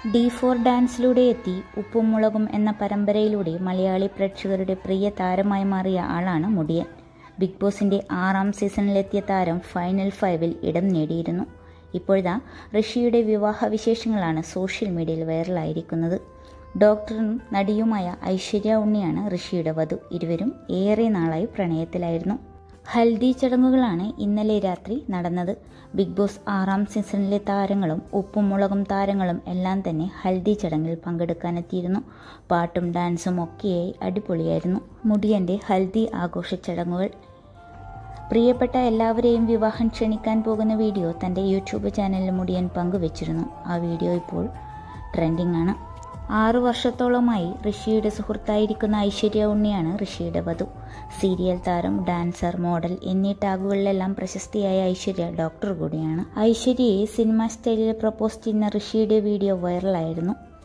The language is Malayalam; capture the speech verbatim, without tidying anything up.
ഡി ഫോർ ഡാൻസിലൂടെ എത്തി ഉപ്പും മുളകും എന്ന പരമ്പരയിലൂടെ മലയാളി പ്രേക്ഷകരുടെ പ്രിയ താരമായി മാറിയ ആളാണ് മുടിയൻ. ബിഗ് ബോസിന്റെ ആറാം സീസണിലെത്തിയ താരം ഫൈനൽ ഫൈവിൽ ഇടം നേടിയിരുന്നു. ഇപ്പോഴാ ഋഷിയുടെ വിവാഹ വിശേഷങ്ങളാണ് സോഷ്യൽ മീഡിയയിൽ വൈറലായിരിക്കുന്നത്. ഡോക്ടറും നടിയുമായ ഐശ്വര്യ ഉണ്ണിയാണ് ഋഷിയുടെ വധു. ഇരുവരും ഏറെ നാളായി പ്രണയത്തിലായിരുന്നു. ഹൽദി ചടങ്ങുകളാണ് ഇന്നലെ രാത്രി നടന്നത്. ബിഗ് ബോസ് ആറാം സീസണിലെ താരങ്ങളും ഉപ്പും മുളകും താരങ്ങളും എല്ലാം തന്നെ ഹൽദി ചടങ്ങിൽ പങ്കെടുക്കാനെത്തിയിരുന്നു. പാട്ടും ഡാൻസും ഒക്കെയായി അടിപൊളിയായിരുന്നു മുടിയൻ്റെ ഹൽദി ആഘോഷ ചടങ്ങുകൾ. പ്രിയപ്പെട്ട എല്ലാവരെയും വിവാഹം ക്ഷണിക്കാൻ പോകുന്ന വീഡിയോ തൻ്റെ യൂട്യൂബ് ചാനലിൽ മുടിയൻ പങ്കുവച്ചിരുന്നു. ആ വീഡിയോ ഇപ്പോൾ ട്രെൻഡിംഗ് ആണ്. ആറു വർഷത്തോളമായി ഋഷിയുടെ സുഹൃത്തായിരിക്കുന്ന ഐശ്വര്യ ഉണ്ണിയാണ് ഋഷിയുടെ വധു. സീരിയൽ താരം, ഡാൻസർ, മോഡൽ എന്നീ ടാഗുകളിലെല്ലാം പ്രശസ്തിയായ ഐശ്വര്യ ഡോക്ടർ കൂടിയാണ്. ഐശ്വര്യയെ സിനിമ സ്റ്റൈലിൽ പ്രപ്പോസ് ചെയ്യുന്ന ഋഷിയുടെ വീഡിയോ വൈറലായിരുന്നു.